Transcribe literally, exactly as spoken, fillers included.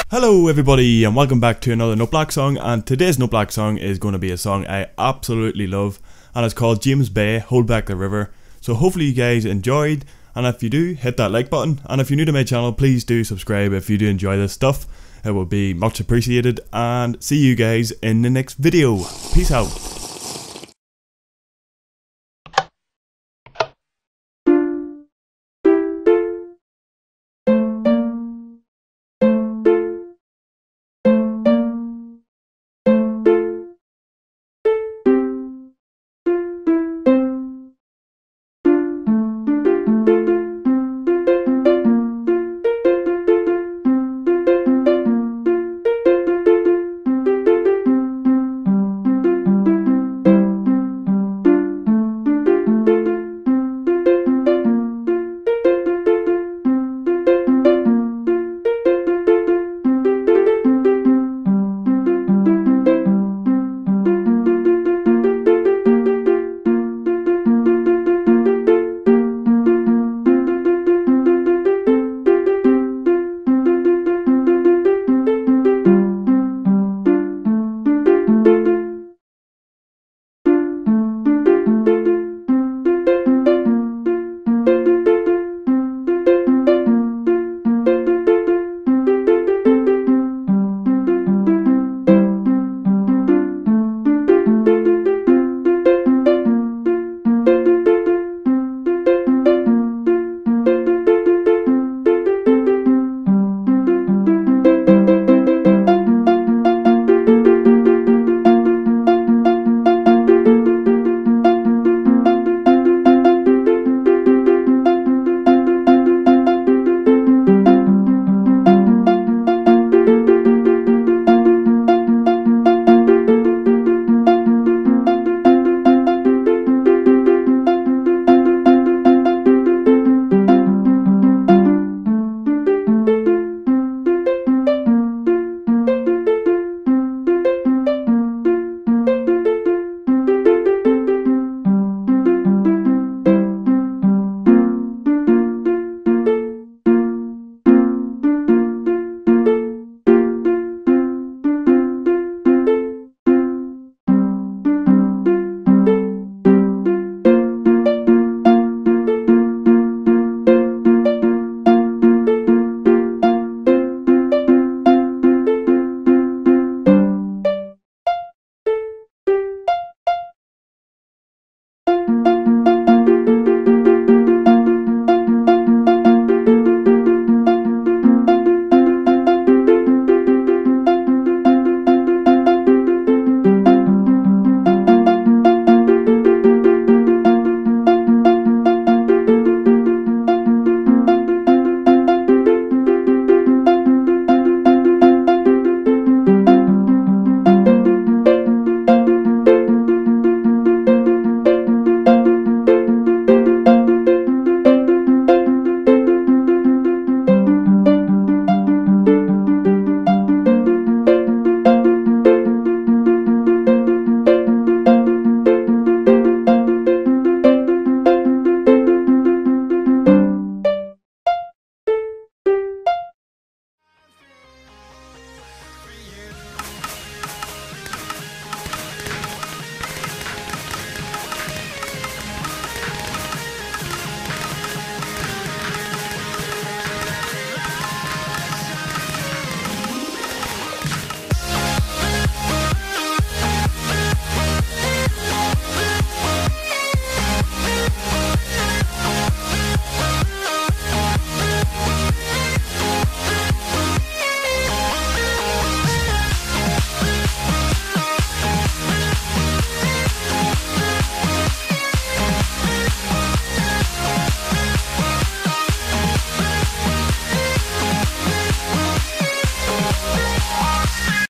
Hello everybody and welcome back to another Noteblock song, and today's Noteblock song is going to be a song I absolutely love, and it's called James Bay, Hold Back the River. So hopefully you guys enjoyed, and if you do, hit that like button, and if you're new to my channel, please do subscribe if you do enjoy this stuff. It will be much appreciated, and see you guys in the next video. Peace out.